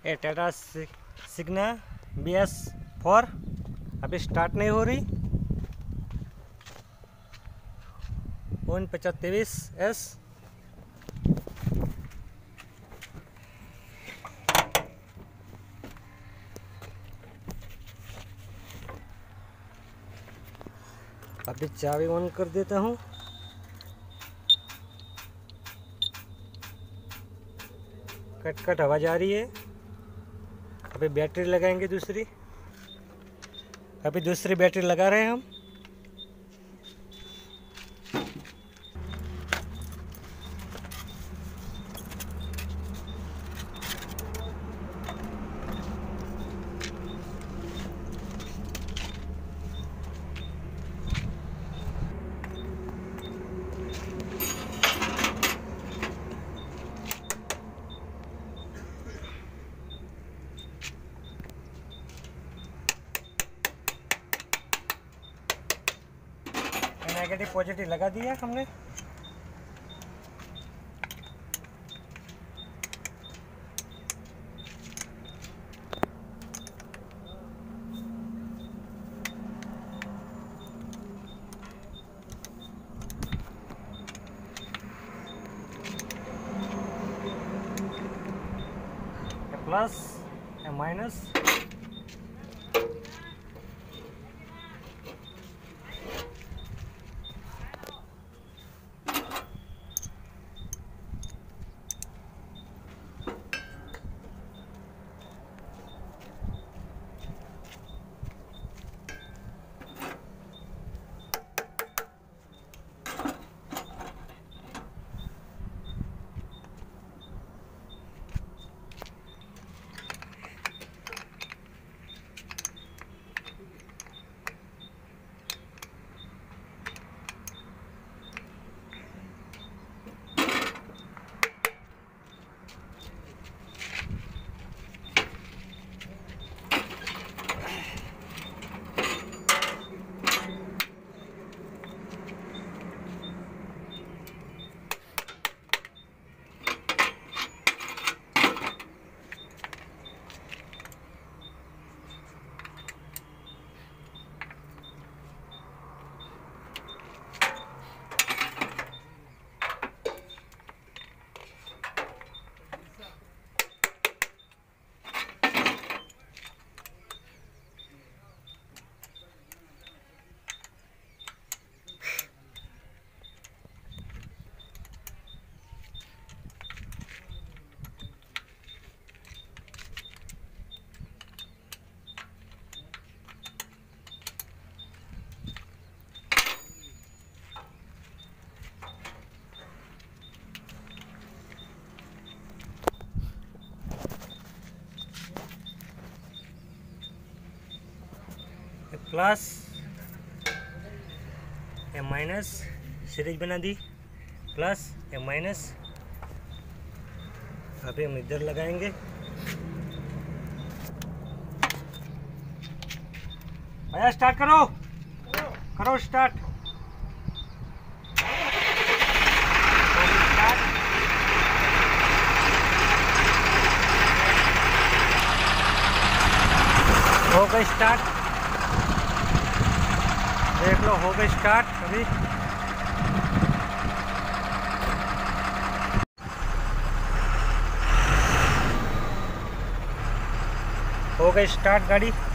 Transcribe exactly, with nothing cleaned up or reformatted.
ये Tata Signa B S four अभी start नहीं हो रही। वन पचास तेईस एस अभी चाबी ऑन कर देता हूँ। कट कट आवाज आ रही है। अभी बैटरी लगाएंगे दूसरी। अभी दूसरी बैटरी लगा रहे हैं हम। नेगेटिव पॉजिटिव लगा दिया हमने। प्लस या माइनस। प्लस या माइनस सीरीज बना दी। प्लस या माइनस। अभी हम इधर लगाएंगे। भैया स्टार्ट करो करो स्टार्ट। हो गई स्टार्ट। देख लो हो गई स्टार्ट। अभी हो गई स्टार्ट गाड़ी।